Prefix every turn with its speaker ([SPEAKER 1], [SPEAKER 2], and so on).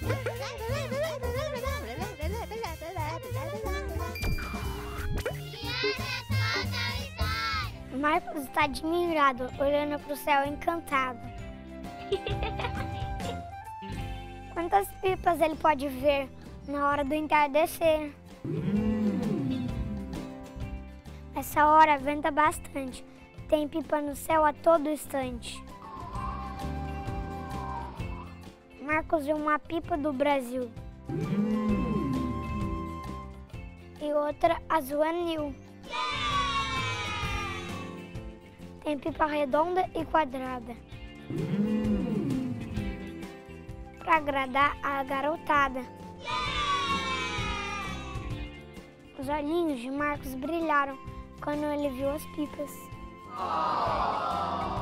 [SPEAKER 1] Marcos está admirado, olhando para o céu encantado. Quantas pipas ele pode ver na hora do entardecer? Essa hora venta bastante, tem pipa no céu a todo instante. Marcos viu uma pipa do Brasil e outra azul anil. Tem pipa redonda e quadrada para agradar a garotada. Os olhinhos de Marcos brilharam quando ele viu as pipas.